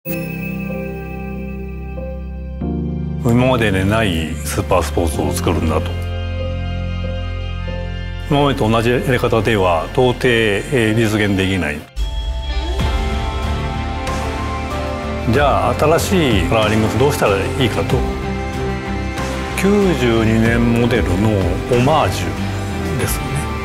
今までにないスーパースポーツを作るんだと。今までと同じやり方では到底実現できない。じゃあ新しいカラーリングどうしたらいいかと。92年モデルのオマージュですね。